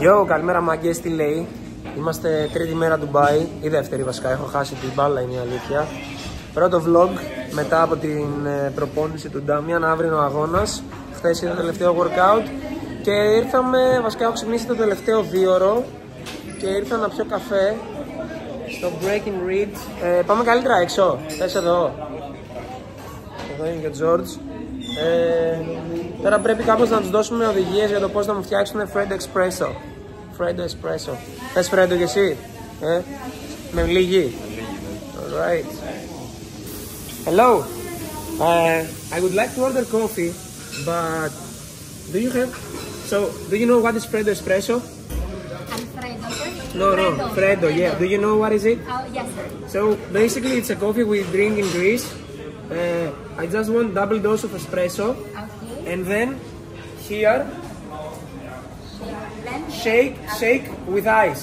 Yo, καλημέρα μαγκές, τι λέει. Είμαστε τρίτη μέρα Ντουμπάι, ή δεύτερη βασικά, έχω χάσει την μπάλα, είναι η αλήθεια. Πρώτο vlog μετά από την προπόνηση του Ντάμιαν, αύριο είναι ο αγώνας. Χθες ήταν το τελευταίο workout και ήρθαμε, βασικά έχω ξυπνήσει το τελευταίο 2ωρο και ήρθα να πιω καφέ στο Breaking Read. Πάμε καλύτερα έξω, θες εδώ. Εδώ είναι και ο George. Τώρα πρέπει κάπως να τους δώσουμε οδηγίες για το πώς να μου φτιάξουν Freddo Espresso. Freddo Espresso. Θες Freddo κι εσύ? Με λίγη. Alright. Hello. I would like to order coffee, but do you have? So, do you know what is Freddo Espresso? Alfredo. No, Freddo. Yeah. Do you know what is it? Yes, sir. So basically, it's a coffee we drink in Greece. I just want double dose of espresso, Okay. and then here shake with ice.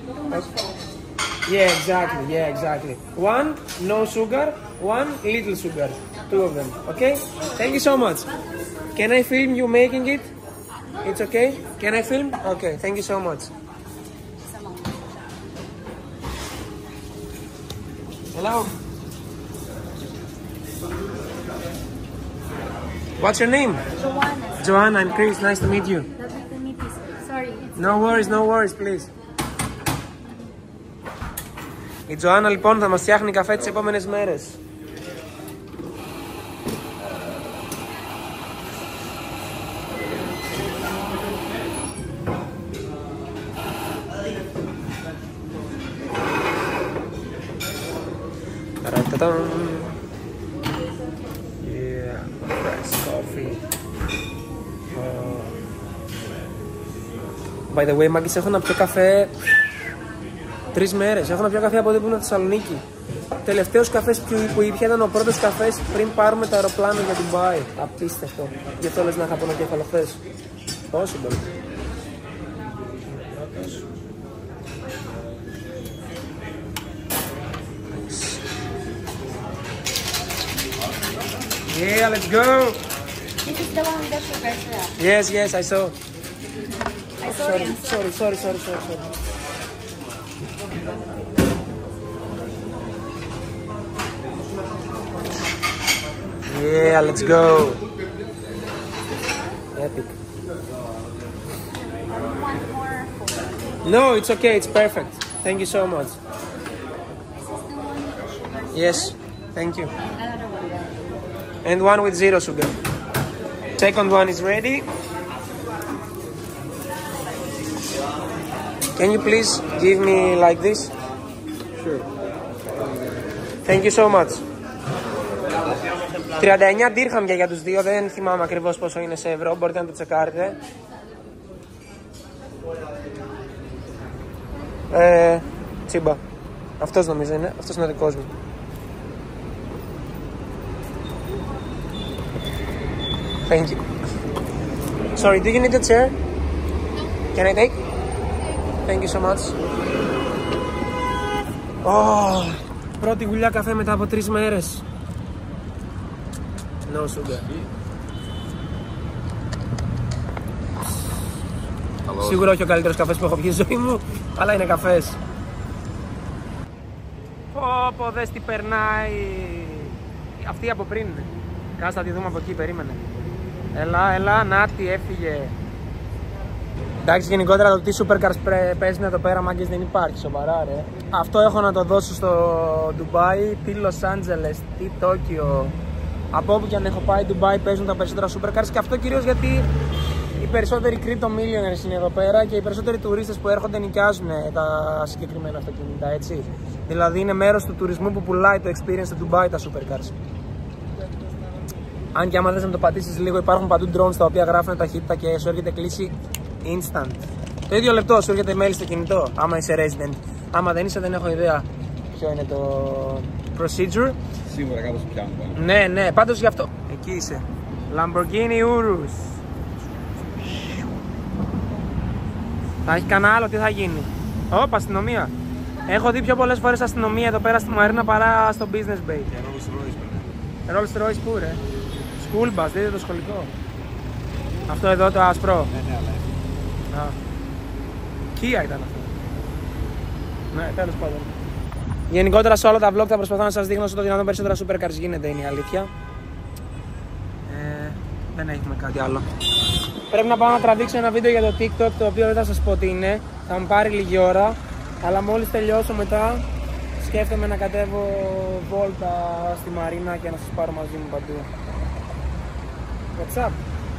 Yeah, exactly. One no sugar, one little sugar, two of them. Okay. Thank you so much. Can I film you making it? It's okay. Can I film? Okay. Thank you so much. Hello. What's your name? Joanna. Joanna, I'm Chris. Nice to meet you. Lovely to meet you, sir. Sorry. No worries, please. Η Τζοάννα λοιπόν θα μας φτιάχνει καφέ τις επόμενες μέρες. Yeah, fresh coffee. By the way, μάγκες, έχω να πιω καφέ 3 μέρες. Έχω να πιω καφέ από εδώ που ήμουν στη Θεσσαλονίκη. Τελευταίος καφές που ήπια ήταν ο πρώτος καφές πριν πάρουμε το αεροπλάνο για την Ντουμπάι. Απίστευτο. Γι' αυτό λες να είχα πονοκέφαλο χθες. Possible. Yeah, let's go. This is the one with the sugar, sir. Yes, I saw. I saw it. Sorry. Yeah, let's go. Epic. One more. No, it's okay. It's perfect. Thank you so much. This is the one with the sugar, sir. Yes, thank you. Another one. And one with 0 sugar. Second one is ready. Can you please give me like this? Sure. Thank you so much. 39 dirham για τους δύο, δεν θυμάμαι ακριβώς πόσο είναι σε ευρώ, μπορείτε να το τσεκάρετε. Τσίμπα. Αυτός νομίζω είναι, αυτός είναι ο δικός μου. Thank you. Sorry, do you need a chair? Can I take? Thank you so much. Oh, πρώτη γουλιά καφέ μετά από 3 μέρες. No sugar. Σίγουρα όχι ο καλύτερος καφές που έχω πιει στη ζωή μου, αλλά είναι καφές. Πω, δες τι περνάει. Αυτή από πριν. Κάτσε να τη δούμε από εκεί, περίμενε. Έλα, να τη έφυγε. Εντάξει, γενικότερα το τι Supercars παίζουν εδώ πέρα, μάγκες, δεν υπάρχει, σοβαρά ρε. Αυτό έχω να το δώσω στο Ντουμπάι, τι Λος Άντζελες, τι Τόκιο. Από όπου και αν έχω πάει, Ντουμπάι παίζουν τα περισσότερα Supercars και αυτό κυρίως γιατί οι περισσότεροι crypto millionaires είναι εδώ πέρα και οι περισσότεροι τουρίστες που έρχονται νοικιάζουν τα συγκεκριμένα αυτοκίνητα, έτσι. Δηλαδή είναι μέρος του τουρισμού που πουλάει το experience του Ντουμπάι τα Supercars. Αν και άμα θες να το πατήσεις λίγο, υπάρχουν παντού drones τα οποία γράφουν ταχύτητα και σου έρχεται κλίση instant. Το ίδιο λεπτό σου έρχεται mail στο κινητό, άμα είσαι resident. Άμα δεν είσαι, δεν έχω ιδέα ποιο είναι το procedure. Σίγουρα κάπως πιάνουν. Ναι, πάντως γι' αυτό. Εκεί είσαι. Lamborghini Urus. Θα έχει κανένα άλλο, τι θα γίνει? Όπα, αστυνομία. Έχω δει πιο πολλές φορές αστυνομία εδώ πέρα στη Μαρίνα παρά στο Business Bay. Και Rolls Royce. Rolls Royce πού ρε? School bus, δείτε το σχολικό. Αυτό εδώ το άσπρο. Ναι, αλλά. Επιτυχία ήταν αυτό. Ναι, τέλος πάντων. Γενικότερα σε όλα τα vlog θα προσπαθώ να σας δείχνω όσο το δυνατόν περισσότερα supercars γίνεται, είναι η αλήθεια. Δεν έχουμε κάτι άλλο. Πρέπει να πάω να τραβήξω ένα βίντεο για το TikTok, το οποίο δεν θα σας πω τι είναι. Θα μου πάρει λίγη ώρα, αλλά μόλις τελειώσω μετά σκέφτομαι να κατέβω βόλτα στη Μαρίνα και να σας πάρω μαζί μου παντού. What's up?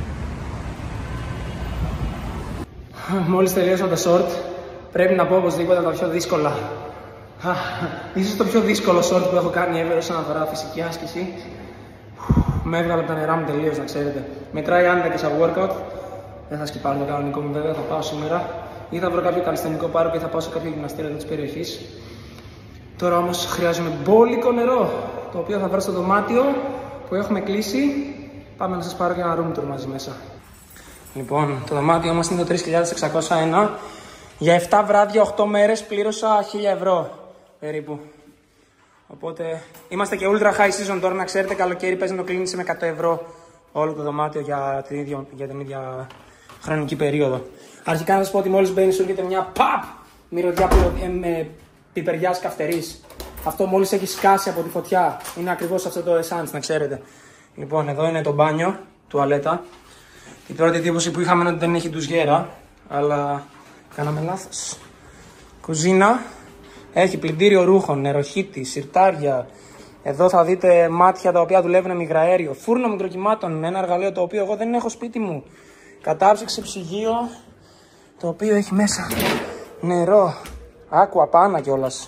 Μόλις τελειώσω το short, πρέπει να πω οπωσδήποτε τα πιο δύσκολα. Ίσως το πιο δύσκολο short που έχω κάνει ever όσον αφορά φυσική άσκηση. Με έβγαλε από τα νερά μου τελείως, να ξέρετε. Μετράει άνετα και σαν workout. Δεν θα σκυπάρω το κανονικό μου βέβαια, θα πάω σήμερα. Ή θα βρω κάποιο καλλιστενικό πάρκο και θα πάω σε κάποιο γυμναστήριο εδώ της περιοχής. Τώρα όμως χρειάζομαι μπόλικο νερό, το οποίο θα βρω στο δωμάτιο που έχουμε κλείσει. Πάμε να σας πάρω και ένα room tour μαζί μέσα. Λοιπόν, το δωμάτιο μας είναι το 3601. Για 7 βράδια, 8 μέρες πλήρωσα 1000 ευρώ περίπου. Οπότε είμαστε και ultra high season τώρα, να ξέρετε, καλοκαίρι παίζει να το κλείνεις με 100 ευρώ όλο το δωμάτιο για την ίδια χρονική περίοδο. Αρχικά να σας πω ότι μόλις μπαίνεις σου έρχεται μια μυρωδιά πιπεριάς καυτερής. Αυτό μόλις έχει σκάσει από τη φωτιά. Είναι ακριβώς αυτό το essence, να ξέρετε. Λοιπόν, εδώ είναι το μπάνιο, τουαλέτα. Η πρώτη εντύπωση που είχαμε είναι ότι δεν έχει ντουζιέρα, αλλά κάναμε λάθος. Κουζίνα. Έχει πλυντήριο ρούχων, νεροχύτη, σιρτάρια. Εδώ θα δείτε μάτια τα οποία δουλεύουν με υγραέριο. Φούρνο μικροκυμάτων με ένα εργαλείο το οποίο εγώ δεν έχω σπίτι μου. Κατάψυξη ψυγείο το οποίο έχει μέσα νερό. Άκουα πάνα κιόλας.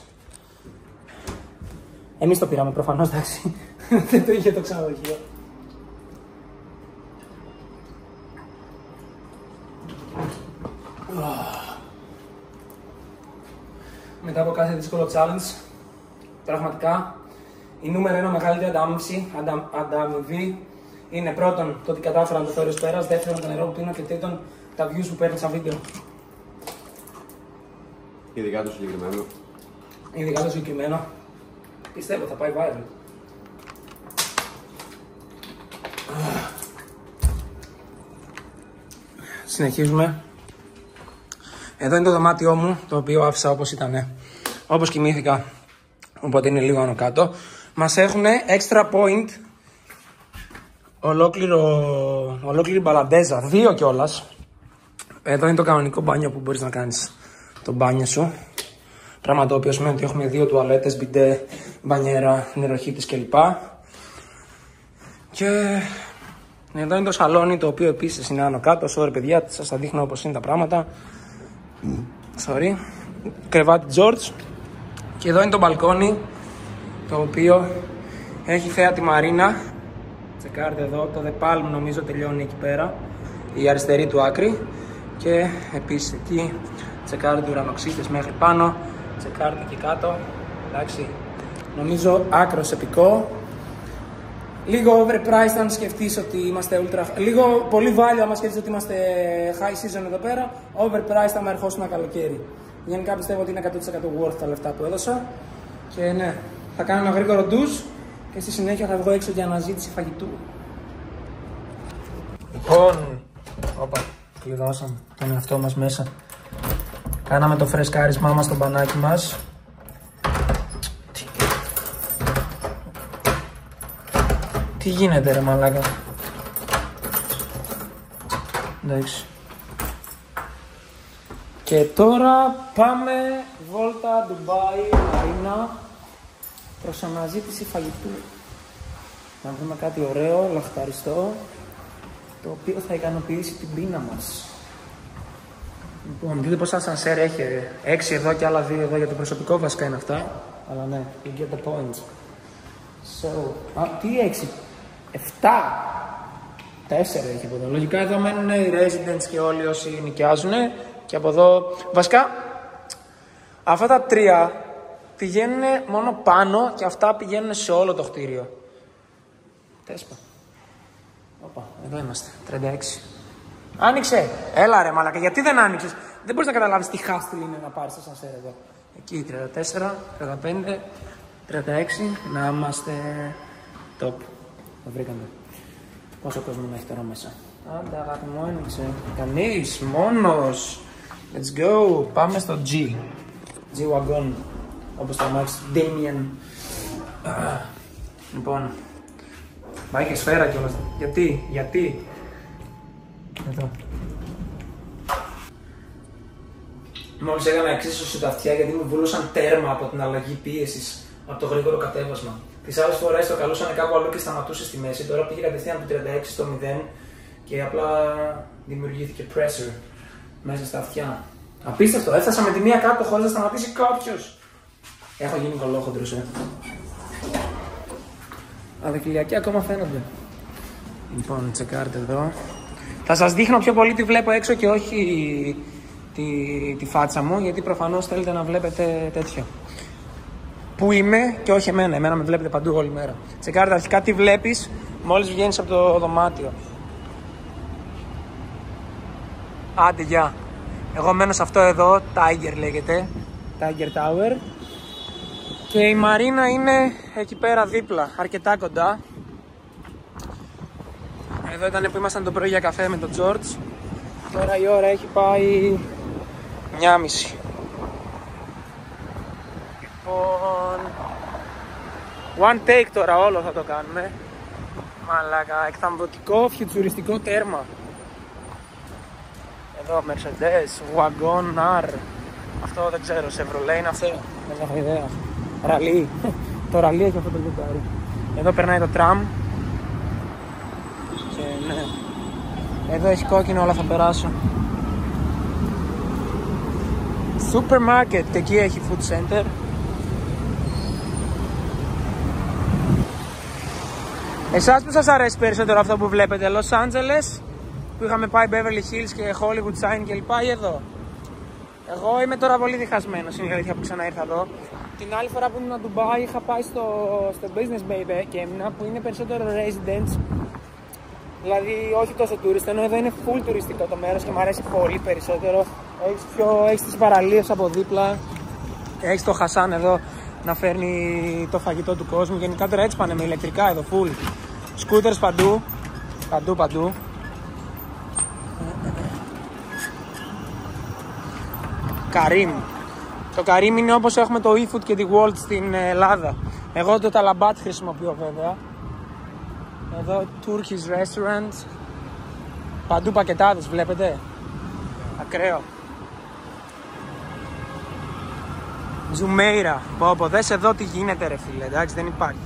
Εμείς το πήραμε προφανώς, εντάξει. Δεν το είχε το ξενοδοχείο. Μετά από κάθε δύσκολο challenge, πραγματικά η νούμερο 1 μεγαλύτερη ανταμοιβή είναι πρώτον το ότι κατάφερα να το φέρω εις πέρας, δεύτερον το νερό που πίνω και τρίτον τα views που παίρνει σαν βίντεο. Ειδικά το συγκεκριμένο. Ειδικά το συγκεκριμένο. Πιστεύω θα πάει viral. Συνεχίζουμε. Εδώ είναι το δωμάτιό μου, το οποίο άφησα όπως ήταν. Όπως κοιμήθηκα, οπότε είναι λίγο άνω κάτω. Μας έχουν extra point, ολόκληρη μπαλαντέζα, 2 κιόλας. Εδώ είναι το κανονικό μπάνιο που μπορείς να κάνεις το μπάνιο σου. Πράγμα το οποίο σημαίνει ότι έχουμε 2 τουαλέτες, μπιντέ, μπανιέρα, νεροχύτης κλπ. Και εδώ είναι το σαλόνι, το οποίο επίσης είναι άνω κάτω. Sorry παιδιά, σας τα δείχνω όπως είναι τα πράγματα. Sorry. Κρεβάτι George. Και εδώ είναι το μπαλκόνι, το οποίο έχει θέα τη Μαρίνα. Τσεκάρτε εδώ, το The Palm νομίζω τελειώνει εκεί πέρα, η αριστερή του άκρη. Και επίσης εκεί τσεκάρτε ουρανοξύστες μέχρι πάνω, τσεκάρτε και κάτω. Εντάξει, νομίζω άκρος επικό. Λίγο overpriced αν σκεφτείς ότι είμαστε ultra... Λίγο πολύ value άμα σκεφτείς ότι είμαστε high season εδώ πέρα. Overpriced άμα ερχόσουν ένα καλοκαίρι. Γενικά πιστεύω ότι είναι 100% worth τα λεφτά που έδωσα. Και ναι, θα κάνω ένα γρήγορο ντους και στη συνέχεια θα βγω έξω για αναζήτηση φαγητού. Λοιπόν, κλειδώσαμε τον εαυτό μας μέσα. Κάναμε το φρεσκάρισμά μας στο μπανάκι μας. Τι γίνεται ρε μαλάκα. Εντάξει. Και τώρα πάμε βόλτα Ντουμπάι, Μαρίνα, προς αναζήτηση φαγητού. Να βρούμε κάτι ωραίο, λαχταριστό, το οποίο θα ικανοποιήσει την πείνα μας. Λοιπόν, δείτε πόσα ασανσέρ έχει. 6 εδώ και άλλα 2 εδώ, για το προσωπικό βασικά είναι αυτά. Αλλά ναι, you get the point. So, τι 6, 7, 4 έχει από εδώ. Λογικά εδώ μένουν οι residents και όλοι όσοι νοικιάζουν. Και από εδώ, βασικά, αυτά τα 3 πηγαίνουν μόνο πάνω και αυτά πηγαίνουν σε όλο το κτίριο. Τέσπα. Οπα, εδώ είμαστε, 36. Άνοιξε! Έλα ρε μαλάκα, γιατί δεν άνοιξες? Δεν μπορείς να καταλάβεις τι χάστιλ είναι να πάρεις ασανσέρ εδώ. Εκεί 34, 35, 36, να είμαστε top. Το βρήκαμε. Πόσο κόσμο να έχει τώρα μέσα? Άντα αγάπη μου, άνοιξε. Κανείς, μόνος. Let's go. Πάμε στο G. G-Wagon. Όπως το αμάξι του Damien. Λοιπόν. Πάει και σφαίρα κιόλας. Γιατί. Εδώ. Μόλις έκανα εξίσωση τα αυτιά γιατί μου βούλωσαν τέρμα από την αλλαγή πίεσης από το γρήγορο κατέβασμα. Τις άλλες φορές το καλούσαν κάπου αλλού και σταματούσε στη μέση. Τώρα πήγε κατευθείαν από 36 στο 0 και απλά δημιουργήθηκε pressure μέσα στα αυτιά. Απίστευτο, έφτασα με τη μία κάτω χωρίς να σταματήσει κάποιος. Έχω γίνει κολόχοντρος, Αλλά κοιλιακοί ακόμα φαίνονται. Λοιπόν, τσεκάρτε εδώ. Θα σας δείχνω πιο πολύ τι βλέπω έξω και όχι τη φάτσα μου, γιατί προφανώς θέλετε να βλέπετε τέτοιο. Πού είμαι και όχι εμένα με βλέπετε παντού όλη μέρα. Τσεκάρτε αρχικά τι βλέπεις μόλις βγαίνεις από το δωμάτιο. Άντε, γεια. Εγώ μένω σε αυτό εδώ, Tiger λέγεται, Tiger Tower. Και η Μαρίνα είναι εκεί πέρα δίπλα, αρκετά κοντά. Εδώ ήταν που ήμασταν το πρωί για καφέ με τον George. Τώρα η ώρα έχει πάει 9:30. Λοιπόν, one take τώρα όλο θα το κάνουμε. Μαλάκα, εκθαμβωτικό, φιουτσουριστικό τέρμα. Εδώ Mercedes, Wagon R. Αυτό δεν ξέρω, Chevrolet είναι αυτό. Δεν έχω ιδέα. Ραλί. Το ραλί έχει αυτό το λουκάρι. Εδώ περνάει το τραμ. Και ναι. Εδώ έχει κόκκινο, αλλά θα περάσω. Supermarket, και εκεί έχει food center. Εσάς που σας αρέσει περισσότερο αυτό που βλέπετε, Los Angeles, που είχαμε πάει Beverly Hills και Hollywood Sign και λοιπά, ή εδώ? Εγώ είμαι τώρα πολύ διχασμένος, είναι η αλήθεια που ξανά ήρθα εδώ. Την άλλη φορά που ήμουν στο Dubai είχα πάει στο Business Bay και έμεινα, που είναι περισσότερο residents. Δηλαδή όχι τόσο tourist, ενώ εδώ είναι full τουριστικό το μέρος και μου αρέσει πολύ περισσότερο. Έχεις τις παραλίες από δίπλα, έχεις το Χασάν εδώ να φέρνει το φαγητό του κόσμου. Γενικά τώρα έτσι πάνε με ηλεκτρικά εδώ, full. Scooters παντού. Καρίμ. Το Καρίμ είναι όπως έχουμε το eFood και τη Wolt στην Ελλάδα. Εγώ το Ταλαμπάτ χρησιμοποιώ βέβαια. Εδώ Turkish Restaurant. Παντού πακετάδες, βλέπετε. Ακραίο. Ζουμέιρα. Πω, δες εδώ τι γίνεται ρε φίλε, εντάξει, δεν υπάρχει.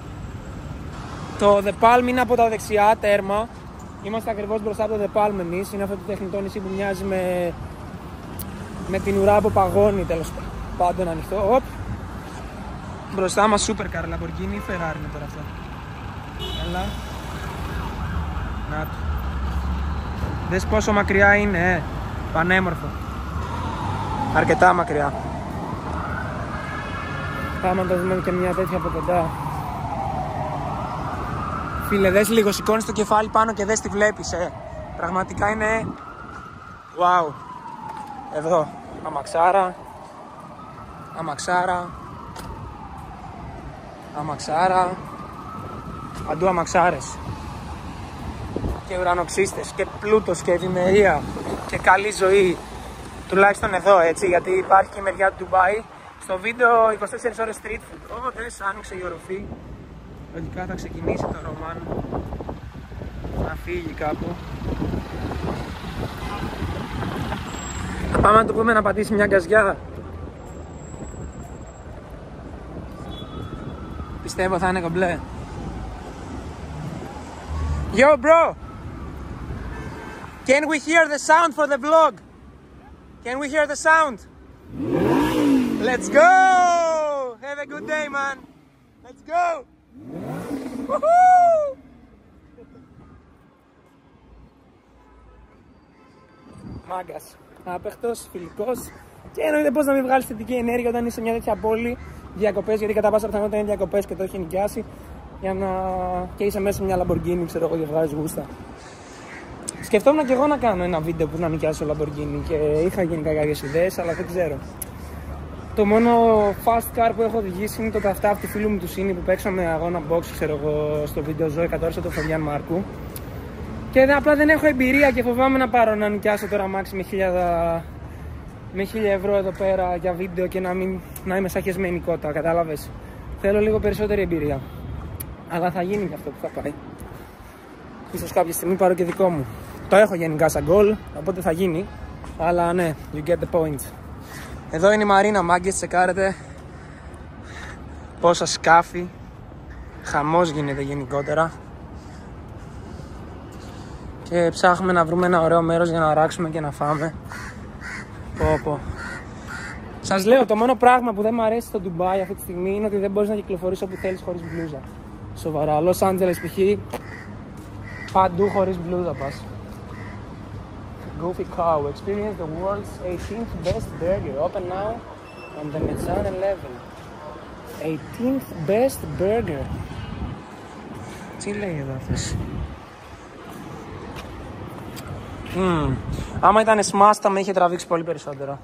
Το The Palm είναι από τα δεξιά τέρμα. Είμαστε ακριβώς μπροστά από το The Palm εμείς. Είναι αυτό το τεχνητό νησί που μοιάζει με την ουρά από παγώνει, τέλος πάντων ανοιχτό. Οπ. Μπροστά μας Supercar, Lamborghini ή Ferrari είναι τώρα αυτό. Έλα. Να το. Δες πόσο μακριά είναι, πανέμορφο. Αρκετά μακριά. Πάμε να το δούμε και μια τέτοια από κοντά. Φίλε, δες λίγο, σηκώνεις το κεφάλι πάνω και δες τι βλέπεις, Πραγματικά είναι... Wow. Εδώ, αμαξάρα. Παντού αμαξάρες. Και ουρανοξύστες και πλούτος και ευημερία και καλή ζωή. Τουλάχιστον εδώ, έτσι, γιατί υπάρχει και η μεριά του Ντουμπάι. Στο βίντεο 24 ώρες street food. Δες, άνοιξε η οροφή. Λογικά θα ξεκινήσει το ρομάν. Να φύγει κάπου. Θα πάμε να του πούμε να πατήσει μια γκαζιά. Πιστεύω θα είναι κομπλέ. Yo bro, can we hear the sound for the vlog? Can we hear the sound? Let's go! Have a good day, man. Let's go! Woohoo! Μάγκας, άπεχτος, φιλικός. Και εννοείται πώς να μην βγάλεις θετική ενέργεια όταν είσαι σε μια τέτοια πόλη. Διακοπές, γιατί κατά πάσα πιθανότητα είναι διακοπές και το έχει νοικιάσει. Για να... και είσαι μέσα σε μια Lamborghini, ξέρω εγώ, και βγάζεις γούστα. Σκεφτόμουν και εγώ να κάνω ένα βίντεο που να νοικιάσω Lamborghini και είχα γενικά κάποιες ιδέες, αλλά δεν ξέρω. Το μόνο fast car που έχω οδηγήσει είναι το ταυτά του φίλου μου του Σίνη που παίξαμε αγώνα box, ξέρω εγώ, στο βίντεο Ζωή 100 το Φαβιάν Μάρκου. Και απλά δεν έχω εμπειρία και φοβάμαι να πάρω να νοικιάσω τώρα αμάξι με με 1.000 ευρώ εδώ πέρα για βίντεο και να είμαι σαν χεσμένη κότα, κατάλαβες. Θέλω λίγο περισσότερη εμπειρία. Αλλά θα γίνει και αυτό που θα πάει. Ίσως κάποια στιγμή πάρω και δικό μου. Το έχω γενικά σαν goal, οπότε θα γίνει. Αλλά ναι, you get the point. Εδώ είναι η Μαρίνα, μάγκες, τσεκάρετε πόσα σκάφη. Χαμός γίνεται γενικότερα. Και ψάχνουμε να βρούμε ένα ωραίο μέρος για να αράξουμε και να φάμε. Πω. Σας λέω, το μόνο πράγμα που δεν μου αρέσει στο Ντουμπάι αυτή τη στιγμή είναι ότι δεν μπορείς να κυκλοφορείς όπου θέλεις χωρίς μπλούζα. Σοβαρά, Los Angeles π.χ. παντού χωρίς μπλούζα πας. Goofy Cow, experience the world's 18th best burger, open now on the Mezzana level. 18th best burger. Τι λέει εδώ αυτός. Άμα ήταν smash θα με είχε τραβήξει πολύ περισσότερο.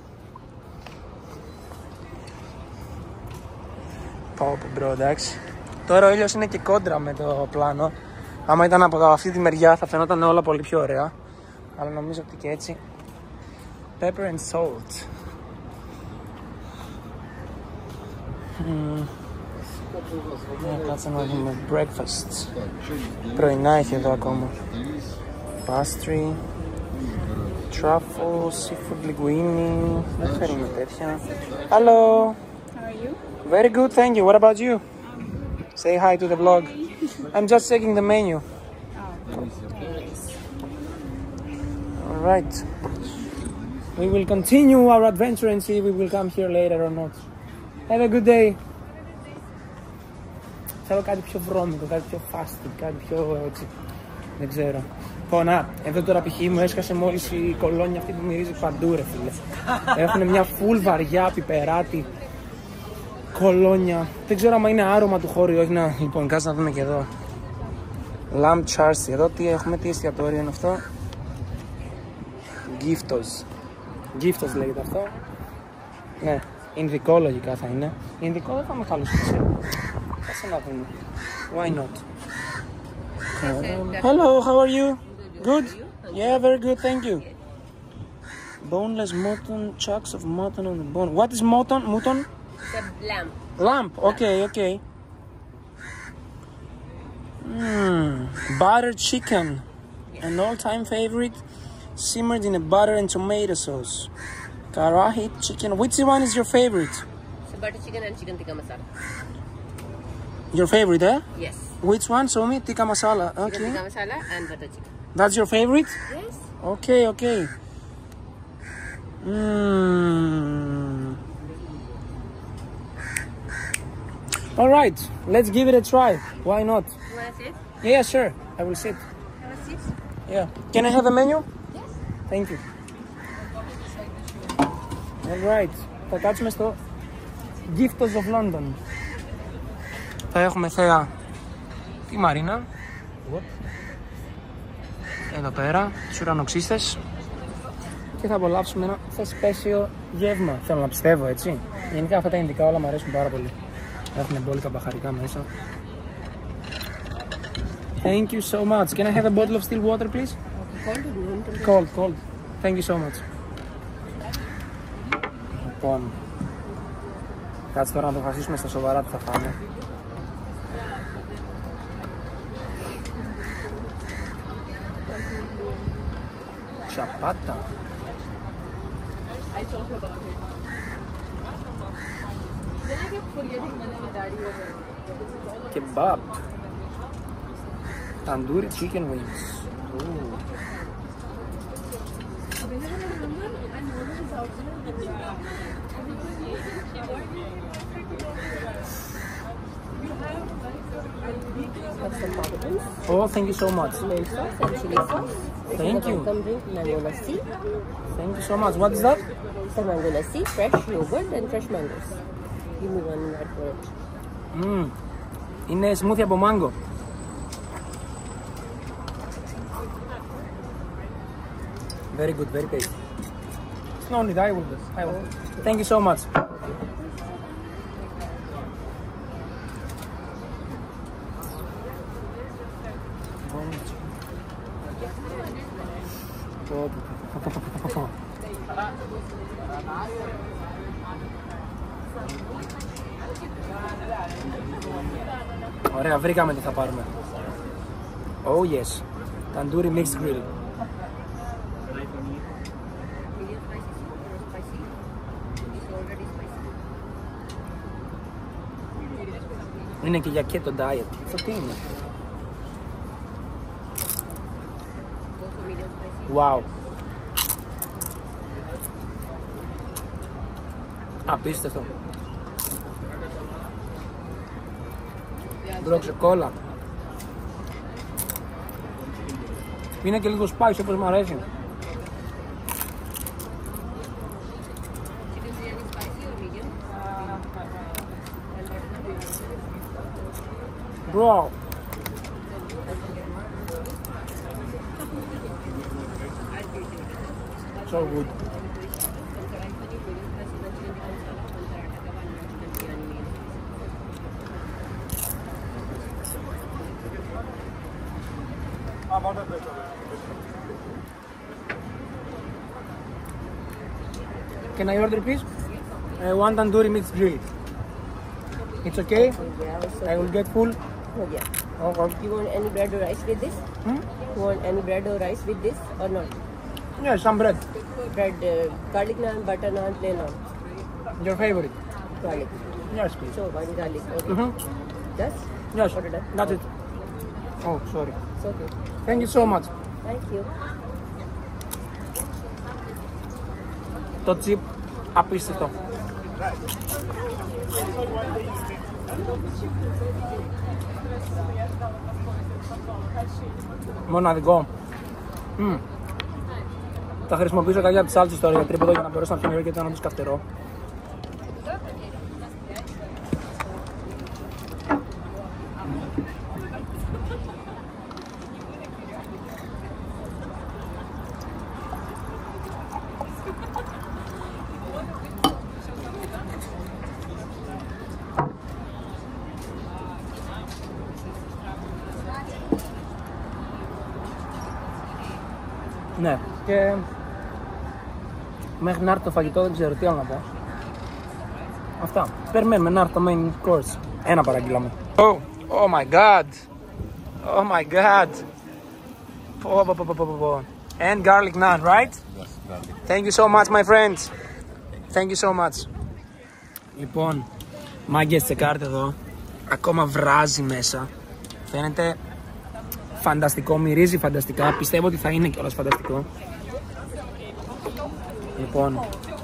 Πω μπρο, εντάξει. Τώρα ο ήλιος είναι και κόντρα με το πλάνο. Άμα ήταν από αυτή τη μεριά θα φαινόταν όλα πολύ πιο ωραία. Αλλά νομίζω ότι και έτσι. Pepper and salt. Κάτσε να δούμε breakfast. Πρωινά έχει εδώ ακόμα. Pastry. Truffle, seafood linguine. Δεν θέλουμε τέτοια. Hello. How are you? Very good, thank you. What about you? Say hi to the vlog. I'm just checking the menu. Alright. We will continue our adventure and see if we will come here later or not. Have a good day. Θέλω κάτι πιο βρώμικο, κάτι πιο fast, κάτι πιο έτσι. Δεν ξέρω. Να, εδώ τώρα π.χ. μου έσκασε μόλις η κολόνια αυτή που μυρίζει παντού ρε φίλε. Έχουν μια full βαριά πιπεράτη κολόνια. Δεν ξέρω αν είναι άρωμα του χώρου ή όχι. Να, λοιπόν, κάτσε να δούμε και εδώ. Lamb Charsi. Εδώ τι έχουμε, τι εστιατόριο είναι αυτό. Giftos. Giftos λέγεται αυτό. Ναι, ινδικό λογικά θα είναι. Ινδικό δεν θα με χαλούσε. Κάτσε να δούμε. Why not? Hello, how are you? Good? Yeah, very good, thank you. Boneless mutton, chunks of mutton on the bone. What is mutton? Mutton? The lamb. Lamb, okay. Buttered chicken, an all-time favorite, simmered in a butter and tomato sauce. Karahi chicken. Which one is your favorite? So butter chicken and chicken tikka masala. Your favorite, eh? Yes. Which one? Show me. Tikka masala. Okay. Chicken tikka masala and butter chicken. That's your favorite? Yes. Okay. All right, let's give it a try. Why not? You want to sit? Yeah, sure. I will sit. Have a seat. Yeah. Can I have a menu? Yes. Thank you. All right. Θα κάτσουμε στο Giftos of London. Θα έχουμε θέα τη Μαρίνα. Εδώ πέρα, τους ουρανοξύστες. Και θα απολαύσουμε ένα θεσπέσιο γεύμα. Θέλω να πιστεύω, έτσι. Γενικά αυτά τα ινδικά όλα μου αρέσουν πάρα πολύ. Έχουν μπόλικα μπαχαρικά μέσα. Thank you so much. Can I have a bottle of still water, please? Cold. Thank you so much. Λοιπόν, κάτσε τώρα να το αποφασίσουμε στα σοβαρά τι θα φάμε. Τσαπάτα. Kebab. Tandoori chicken wings. Ooh. Oh, thank you so much. Lemon sauce and chili sauce. Thank you. Welcome drink mango lassi. Thank you so much. What is that? It's a mango lassi, fresh yogurt and fresh mangoes. Give me one minute for it. Είναι smoothie από mango. Very good, very tasty. No need, I will. Thank you so much. Ωραία, βρήκαμε τι θα πάρουμε. Oh yes, Tandoori Mixed Grill. Είναι και για keto diet. Αυτό τι είναι? Wow. Απίστευτο. Μπρόξε κόλλα. Είναι και λίγο spicy όπως μου αρέσει. Bro. So good. Can I order please? One tandoori mixed grill. It's okay? Yeah, I will get full. oh, yeah. Okay. You want any bread or rice with this? Hmm? You want any bread or rice with this or not? Yeah, some bread. Bread, garlic naan, butter naan, plain naan. Your favorite? Garlic. Yes, please. So one garlic. Okay. Mm-hmm. Yes? Yes, Order that. that's it. Oh, sorry. It's okay. Thank you so much. Thank you. Το chip, απίστευτο. Μοναδικό. Θα χρησιμοποιήσω κάποια από τις σάλτσες τώρα για τρίποδο για να μπορέσω να πιω και το ένα τους καυτερό. Ναι, και μέχρι να έρθει το φαγητό δεν ξέρω τι άλλο να πω. Αυτά. Περιμένουμε να έρθει το main course. Ένα παραγγείλαμε. Oh my god. Oh my god. And garlic naan, right? Yes, garlic. Thank you so much, my friends. Thank you so much. Λοιπόν, μάγκες, τσεκάρτε εδώ. Ακόμα βράζει μέσα. Φαίνεται φανταστικό, μυρίζει φανταστικά. Πιστεύω ότι θα είναι κιόλας φανταστικό. Λοιπόν,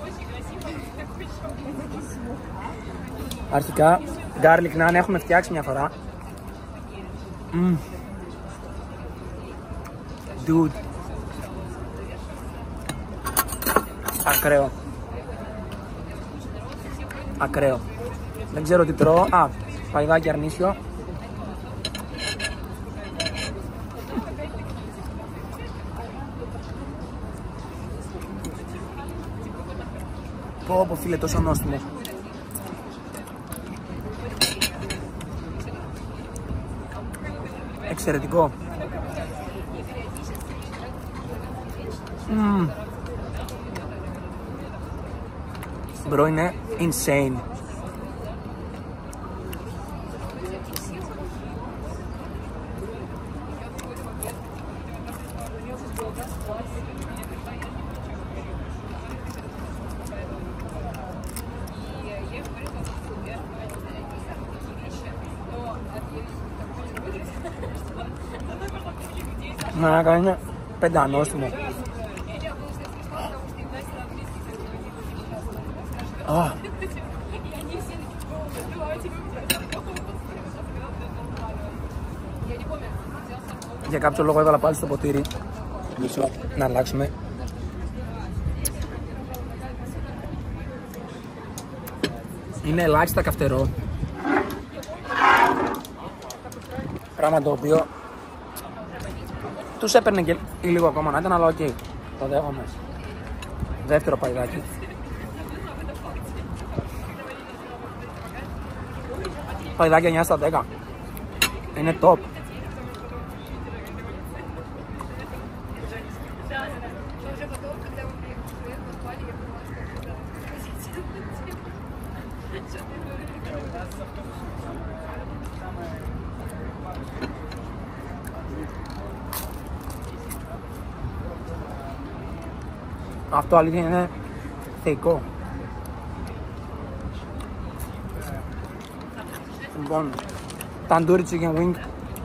αρχικά garlic naan έχουμε φτιάξει μια φορά. Dude, ακραίο. Ακραίο. Δεν ξέρω τι τρώω. Α, παϊδάκι αρνίσιο. Πω φίλε, τόσο νόστιμο. Εξαιρετικό. Μπρο, είναι insane. Να είναι πεντανόστιμο. Για κάποιο λόγο έβαλα πάλι στο ποτήρι. Μισό να αλλάξουμε. Είναι ελάχιστα καυτερό. Πράγμα το οποίο τους έπαιρνε και λίγο ακόμα να ήταν, αλλά οκ. Το δέχομαι. Δεύτερο παϊδάκι. Παϊδάκι 9 στα 10. Είναι top. Αυτό αλήθεια είναι θεϊκό. Λοιπόν, tandoori chicken wing.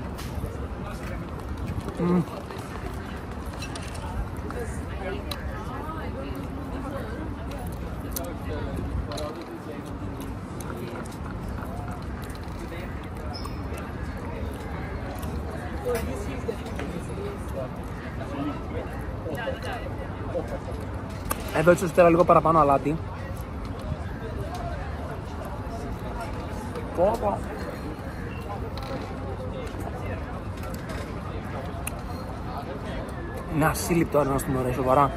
Εδώ ίσως θέλω λίγο παραπάνω αλάτι. Είναι ασύλληπτο να στην ωραία, σοβαρά.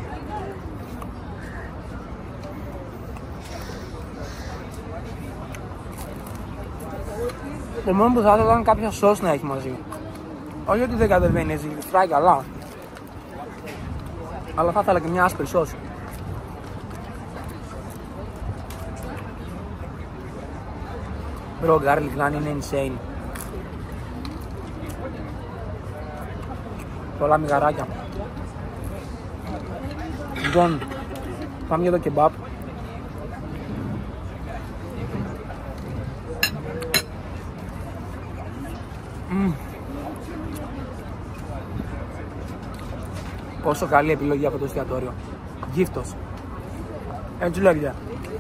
Το μόνο που θα ήθελα ήταν κάποια σως να έχει μαζί. Όχι ότι δεν κατεβαίνει έτσι, φράει καλά. Αλλά θα ήθελα και μια άσπρη σως. Bro, garlic naan είναι insane. Πολλά μυγαράκια. Λοιπόν, πάμε για το κεμπάπ. Πόσο καλή επιλογή από το εστιατόριο. Γύφτος. Έτσι λέγεται.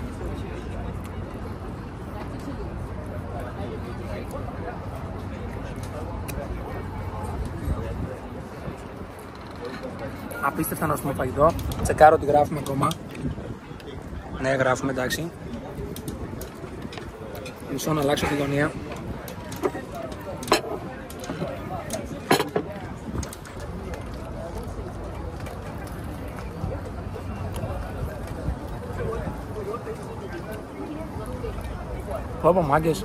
Απίστευτα νόστιμο φαγητό. Τσεκάρω ότι γράφουμε ακόμα. Ναι, γράφουμε, εντάξει. Μισό να αλλάξω τη γωνία. Πω μάγκες.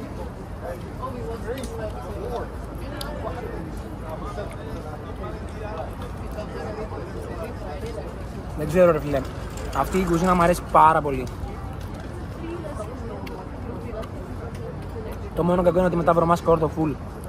Δεν ξέρω ρε φίλε, αυτή η κουζίνα μου αρέσει πάρα πολύ. Το μόνο κακό είναι ότι μετά βρωμάς κόρτο φουλ.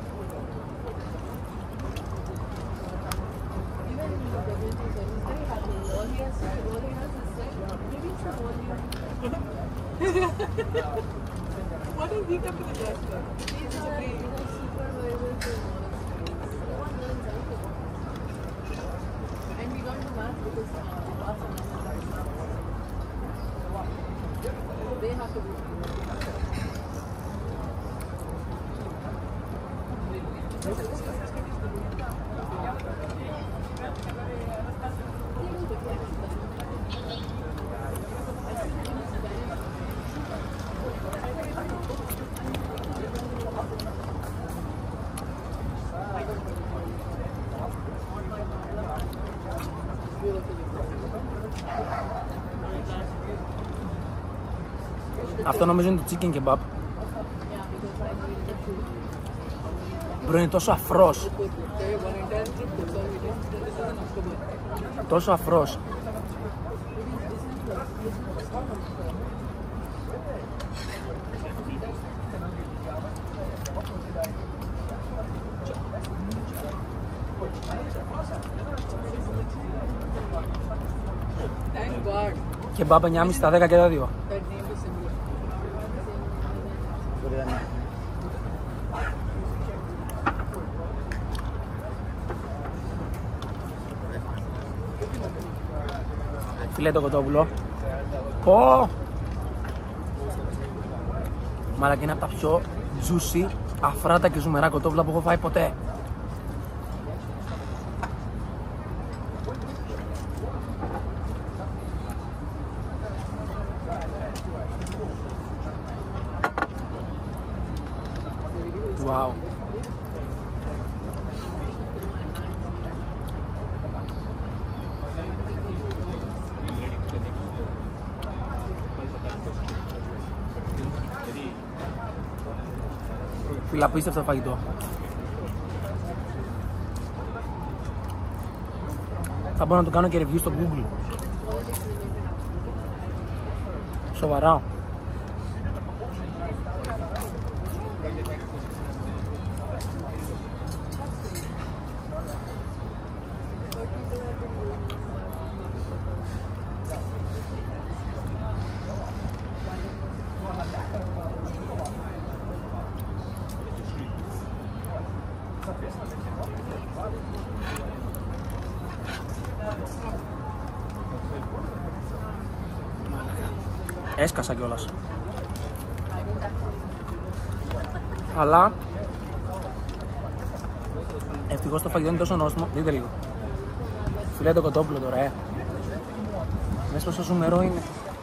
Αυτό νομίζω είναι το chicken kebab. Μπρο, είναι τόσο αφρός. Τόσο αφρός. Kebab 9,5 στα 10 και τα δύο. Φιλέτο κοτόπουλο. Πω! Μαλάκα, είναι από τα πιο juicy, αφράτα και ζουμερά κοτόπουλα που έχω φάει ποτέ. Wow. Απίστευτο φαγητό. Θα μπορώ να το κάνω και review στο Google. Σοβαρά. Έσκασα κιόλας. Αλλά ευτυχώς το φαγητό είναι τόσο νόστιμο. Δείτε λίγο. Φιλέ το κοτόπουλο τώρα, μέσα στο νερό είναι.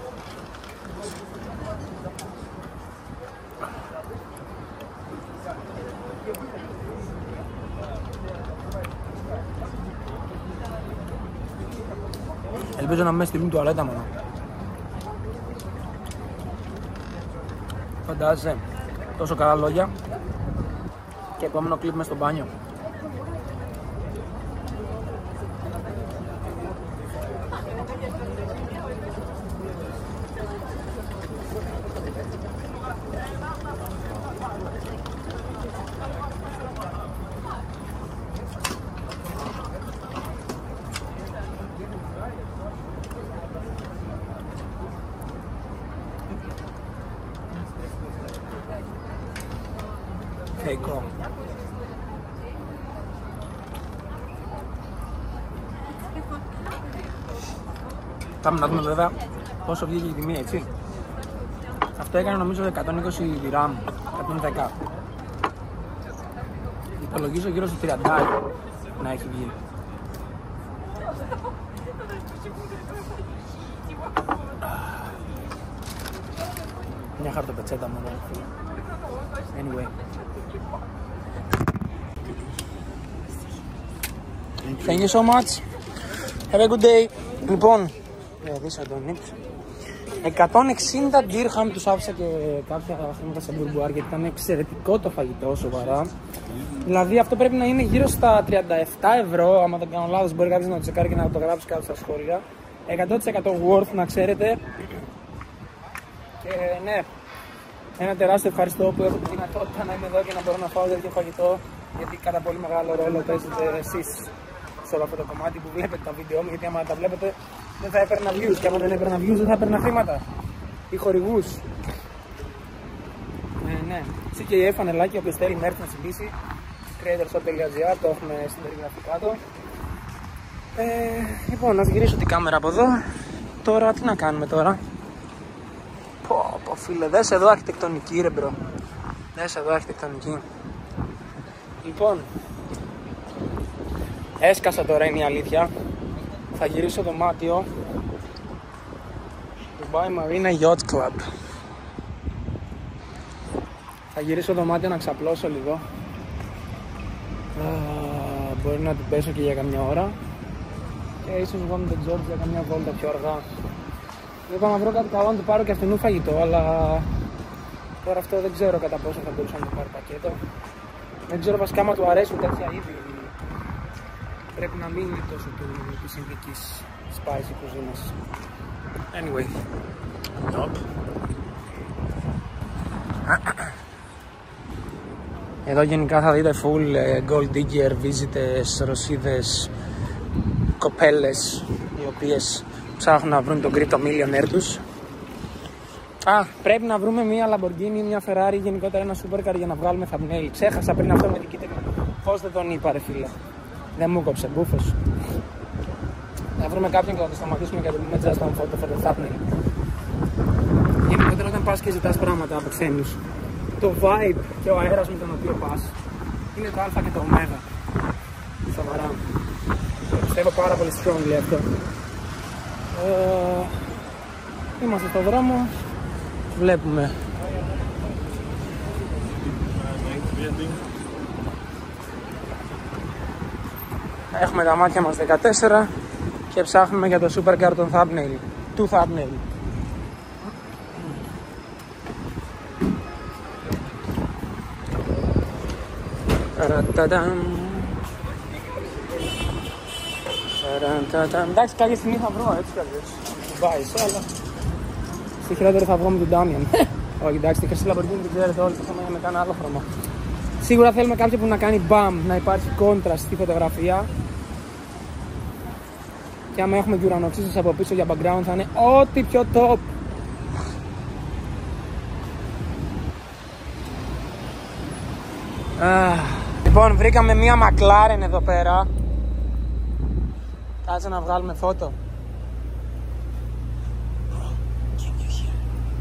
Ελπίζω να μην με στείλουν τουαλέτα μόνο. Φαντάζεσαι, τόσο καλά λόγια και επόμενο κλιπ μες στο μπάνιο. Θεϊκό. Πάμε να δούμε βέβαια πόσο βγήκε η τιμή, έτσι. Αυτό έκανε νομίζω 120 δυράμ, 110. Υπολογίζω γύρω στο 30 να έχει βγει. Μια χαρτοπετσέτα μόνο. Anyway. Thank you so much. Have a good day. Λοιπόν, δείξα τον Νίπ. 160 dirham τους άφησα και κάποια χρήματα σε μπουρμπουάρ γιατί ήταν εξαιρετικό το φαγητό, σοβαρά. Δηλαδή αυτό πρέπει να είναι γύρω στα 37 ευρώ. Άμα δεν κάνω λάθος, μπορεί κάποιος να το τσεκάρει και να το γράψει κάτω στα σχόλια. 100% worth, να ξέρετε. Και ναι, ένα τεράστιο ευχαριστώ που έχω τη δυνατότητα να είμαι εδώ και να μπορώ να φάω τέτοιο φαγητό. Γιατί κατά πολύ μεγάλο ρόλο παίζετε εσείς σε όλο αυτό το κομμάτι που βλέπετε τα βίντεο μου. Γιατί άμα τα βλέπετε δεν θα έπαιρνα views. Και άμα δεν έπαιρνα views δεν θα έπαιρνα χρήματα ή χορηγούς. Ναι. CKF φανελάκι, όποιος θέλει να έρθει να συμπήσει. creatorshop.gr, το έχουμε στην περιγραφή κάτω. Λοιπόν, να γυρίσω την κάμερα από εδώ. Τώρα, τι να κάνουμε τώρα. Πω φίλε, δες εδώ αρχιτεκτονική ρε μπρο. Δες εδώ αρχιτεκτονική. Λοιπόν, έσκασα τώρα, είναι η αλήθεια. Θα γυρίσω δωμάτιο. Dubai Marina Yacht Club. Θα γυρίσω δωμάτιο να ξαπλώσω λίγο. Μπορεί να την πέσω και για καμιά ώρα. Και ίσως βγω με τον George για καμιά βόλτα πιο αργά. Είπα να βρω κάτι καλό να του πάρω και αυτού φαγητό, αλλά τώρα αυτό δεν ξέρω κατά πόσο θα μπορούσα να το πάρω πακέτο. Δεν ξέρω βασικά άμα του αρέσουν τέτοια είδη. Πρέπει να μην είναι τόσο της συνδικής spicy κουζίνας. Anyway. Nope. Εδώ γενικά θα δείτε full gold digger, visitors, ρωσίδες, κοπέλες οι οποίες ψάχνουν να βρουν τον Crypto Millionaire τους. Πρέπει να βρούμε μια Lamborghini, μια Ferrari, γενικότερα ένα supercar για να βγάλουμε thumbnail. Ξέχασα πριν αυτό με την κοίτα. Πώς δεν τον είπα ρε φίλε. Δεν μου κόψε, μπούφος. Να βρούμε κάποιον και να το σταματήσουμε και να το πούμε just one photo for the thumbnail. Γενικότερα όταν πας και ζητάς πράγματα από ξένους, το vibe και ο αέρας με τον οποίο πας είναι το α και το ω. Σοβαρά. Πιστεύω πάρα πολύ strongly αυτό. Είμαστε στο δρόμο. Βλέπουμε. Έχουμε τα μάτια μας 14 και ψάχνουμε για το supercar των thumbnail. Του thumbnail. Εντάξει, κάποια στιγμή θα βρω έτσι κι αλλιώς. Πάει, αλλά στη χειρότερη θα βγω με τον Ντάμιαν. Όχι, εντάξει, τη χρυσή Lamborghini την ξέρετε όλοι, το θέμα είναι με κάνα άλλο χρώμα. Σίγουρα θέλουμε κάποιο που να κάνει μπαμ, να υπάρχει κόντρα στη φωτογραφία. Και άμα έχουμε και ουρανοξύστες από πίσω για background θα είναι ό,τι πιο top. Λοιπόν, βρήκαμε μία McLaren εδώ πέρα. Κάτσε να βγάλουμε φώτο.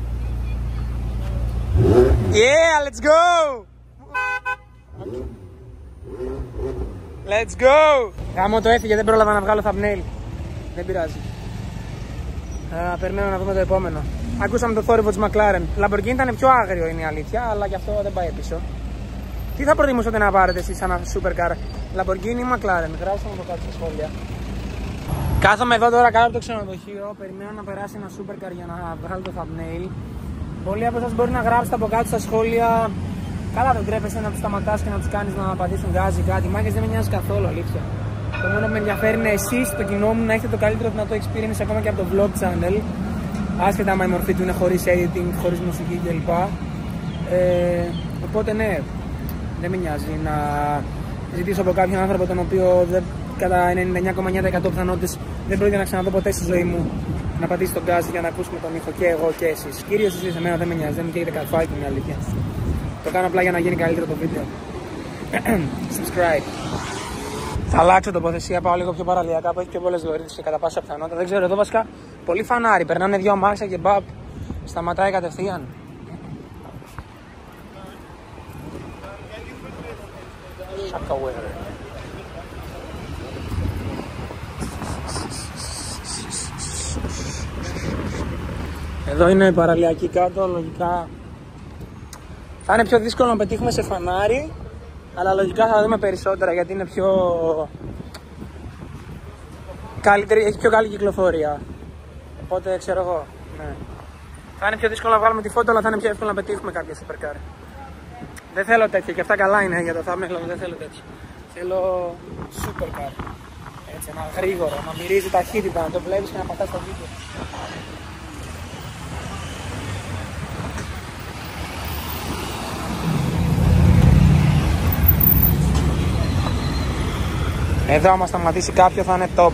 Yeah, let's go! Let's go! Γάμο το έφυγε, δεν πρόλαβα να βγάλω thumbnail. Δεν πειράζει. Περιμένω να δούμε το επόμενο. Ακούσαμε το θόρυβο της McLaren. Lamborghini ήταν πιο άγριο, είναι η αλήθεια, αλλά γι' αυτό δεν πάει πίσω. Τι θα προτιμούσατε να πάρετε εσείς σαν supercar, Lamborghini ή McLaren? Γράψτε μου το κάτω στα σχόλια. Κάθομαι εδώ τώρα κάτω από το ξενοδοχείο. Περιμένω να περάσει ένα supercar για να βγάλω το thumbnail. Πολλοί από εσάς μπορεί να γράψετε από κάτω στα σχόλια. Καλά, δεν τρέπεσαι να τους σταματάς και να τους κάνεις να πατήσουν γκάζι ή κάτι. Μάγκες δεν με νοιάζει καθόλου, αλήθεια. Το μόνο που με ενδιαφέρει είναι εσείς, το κοινό μου, να έχετε το καλύτερο δυνατό experience ακόμα και από το vlog channel. Άσχετα άμα η μορφή του είναι χωρίς editing, χωρίς μουσική κλπ. Οπότε ναι, δεν με νοιάζει να ζητήσω από κάποιον άνθρωπο τον οποίο κατά 99,9% πιθανότητες δεν πρόκειται να ξαναδώ ποτέ στη ζωή μου να πατήσει τον γκάζι για να ακούσουμε τον ήχο και εγώ και εσείς. Κυρίως εσείς, εμένα δεν με νοιάζει, δεν μου καίγεται καθόλου, είναι αλήθεια. Το κάνω απλά για να γίνει καλύτερο το βίντεο. Subscribe. Θα αλλάξω τοποθεσία, πάω λίγο πιο παραλιακά που έχει πιο πολλές λωρίδες και κατά πάσα πιθανότητα. Δεν ξέρω, εδώ βασικά πολύ φανάρι. Περνάνε δύο αμάξια και μπαπ, σταματάει κατευθείαν. Εδώ είναι η παραλιακή κάτω, λογικά θα είναι πιο δύσκολο να πετύχουμε σε φανάρι, αλλά λογικά θα δούμε περισσότερα γιατί είναι πιο καλύτερη, έχει πιο καλή κυκλοφορία. Οπότε ξέρω εγώ, ναι. Θα είναι πιο δύσκολο να βγάλουμε τη φώτο, αλλά θα είναι πιο εύκολο να πετύχουμε κάποια supercar. Δεν θέλω τέτοια, και αυτά καλά είναι για το thumbnail, δεν θέλω τέτοια. Θέλω supercar. Έτσι, ένα γρήγορο, να μυρίζει ταχύτητα, να το βλέπεις και να πατάς το βίντεο. Εδώ άμα σταματήσει κάποιο θα είναι top.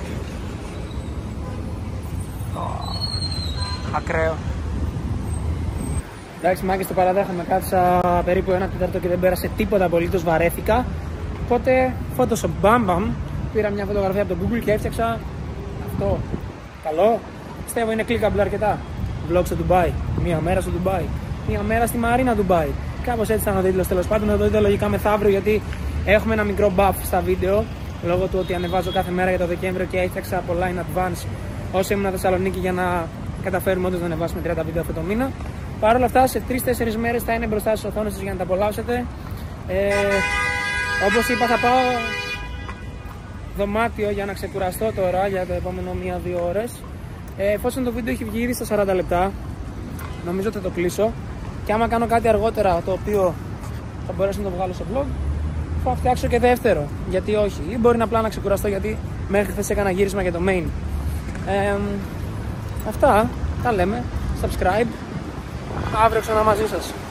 Ακραίο. Εντάξει μάγκες, το παραδέχομαι, κάθισα περίπου 1/4 και δεν πέρασε τίποτα απολύτως, βαρέθηκα. Οπότε Photoshop bam bam, πήρα μια φωτογραφία από το Google και έφτιαξα αυτό. Καλό, πιστεύω είναι clickable αρκετά. Vlog στο Ντουμπάι, μία μέρα στο Ντουμπάι, μία μέρα στη Μαρίνα Ντουμπάι. Κάπως έτσι ήταν ο τίτλος, τέλος πάντων. Θα το δείτε λογικά μεθαύριο γιατί έχουμε ένα μικρό buff στα βίντεο. Λόγω του ότι ανεβάζω κάθε μέρα για το Δεκέμβριο και έφτιαξα πολλά in advance όσο ήμουν Θεσσαλονίκη για να καταφέρουμε όντως να ανεβάσουμε 30 βίντεο αυτό το μήνα. Παρ' όλα αυτά, σε 3-4 μέρες θα είναι μπροστά στις οθόνες σας για να τα απολαύσετε. Όπως είπα, θα πάω δωμάτιο για να ξεκουραστώ τώρα για το επόμενο 1-2 ώρες. Εφόσον το βίντεο έχει βγει ήδη στα 40 λεπτά, νομίζω ότι θα το κλείσω. Και άμα κάνω κάτι αργότερα το οποίο θα μπορέσω να το βγάλω στο vlog, θα φτιάξω και δεύτερο. Γιατί όχι, ή μπορεί να απλά να ξεκουραστώ γιατί μέχρι χθες έκανα γύρισμα για το main. Αυτά, τα λέμε. Subscribe. Αύριο ξανά μαζί σας.